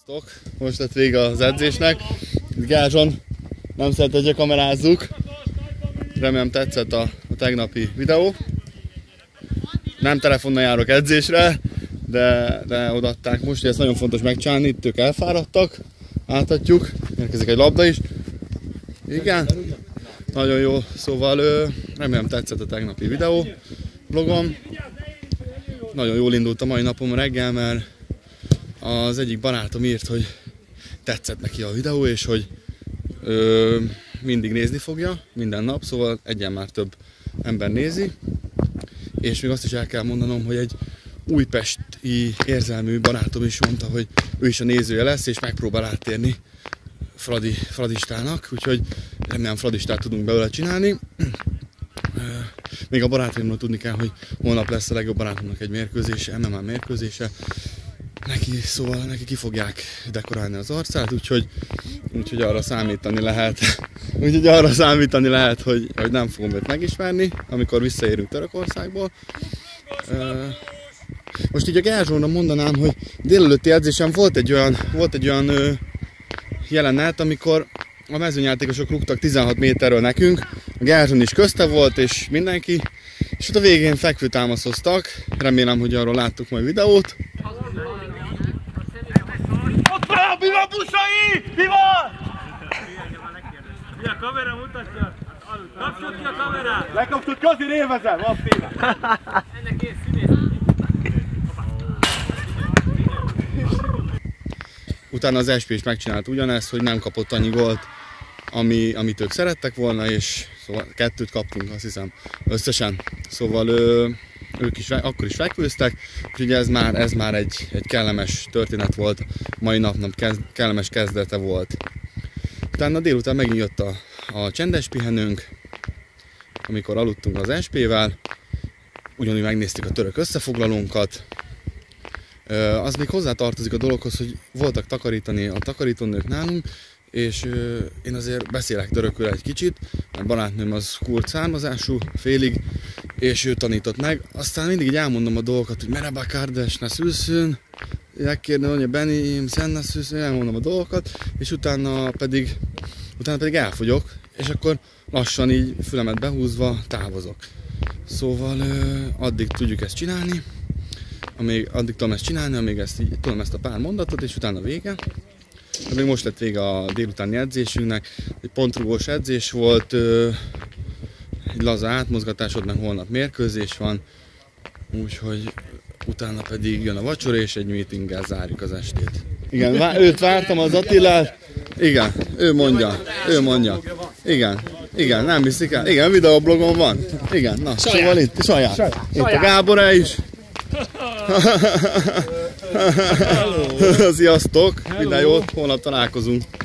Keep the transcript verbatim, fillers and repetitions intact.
Sziasztok! Most lett vége az edzésnek. Itt Gázson nem szeretett, hogy kamerázzuk. Remélem tetszett a, a tegnapi videó. Nem telefonnal járok edzésre, de, de odaadták most, hogy ezt nagyon fontos megcsinálni. Itt ők elfáradtak, átadjuk. Érkezik egy labda is. Igen, nagyon jó. Szóval remélem tetszett a tegnapi videó vlogom. Nagyon jól indult a mai napom reggel, mert az egyik barátom írt, hogy tetszett neki a videó, és hogy ö, mindig nézni fogja, minden nap, szóval egyen már több ember nézi. És még azt is el kell mondanom, hogy egy újpesti érzelmű barátom is mondta, hogy ő is a nézője lesz, és megpróbál áttérni Fradi, Fradistának, úgyhogy remélem Fradistát tudunk belőle csinálni. Még a barátaimról tudni kell, hogy holnap lesz a legjobb barátomnak egy mérkőzése, em em á mérkőzése. Neki, szóval neki ki fogják dekorálni az arcát, úgyhogy, úgyhogy arra számítani lehet, úgyhogy arra számítani lehet, hogy, hogy nem fogom őt megismerni, amikor visszaérünk Törökországból. Most így a Gázsónak mondanám, hogy délelőtti edzésen volt egy olyan, volt egy olyan jelenet, amikor a mezőnyjátékosok rúgtak tizenhat méterről nekünk, a Gázson is közte volt, és mindenki, és ott a végén fekvőtámaszoztak, remélem, hogy arról láttuk majd videót. Ott van! Mi van, Busai? Mi van? Mi a kamera mutatja? Kapcsolt ki a kamerát! Lekapcsolt ki, azért élvezem! Van féle! Ennek én színész! Utána az es pé is megcsinált ugyanezt, hogy nem kapott annyi gólt, ami, amit ők szerettek volna, és szóval kettőt kaptunk, azt hiszem, összesen. Szóval ö, ők is, akkor is fekvőztek, úgyhogy ez már, ez már egy, egy kellemes történet volt, mai napnak kez, kellemes kezdete volt. Utána délután megint jött a, a csendes pihenőnk, amikor aludtunk az es pével, ugyanúgy megnéztük a török összefoglalónkat. Az még hozzá tartozik a dologhoz, hogy voltak takarítani a takarítónők nálunk, és én azért beszélek törökül egy kicsit, mert barátnőm az kurd származású, félig, és ő tanított meg. Aztán mindig így elmondom a dolgokat, hogy merhaba kardeş, nasılsın, megkérdem, hogy benim, sen nasılsın, elmondom a dolgokat, és utána pedig, utána pedig elfogyok, és akkor lassan így fülemet behúzva távozok. Szóval addig tudjuk ezt csinálni, amíg addig tudom ezt csinálni, amíg ezt így, tudom ezt a pár mondatot, és utána vége. De még most lett vége a délutáni edzésünknek, egy pontrugós edzés volt, egy laza átmozgatásod, meg holnap mérkőzés van, úgyhogy utána pedig jön a vacsora, és egy meetinggel zárjuk az estét. Igen, vá őt vártam, az Attilát, igen, ő mondja, ő mondja, igen, igen, nem hiszik el, igen, videoblogon van, igen, na, saját. Szóval itt, saját, saját. Itt a Gábor is. Sziasztok, minden jót, holnap találkozunk.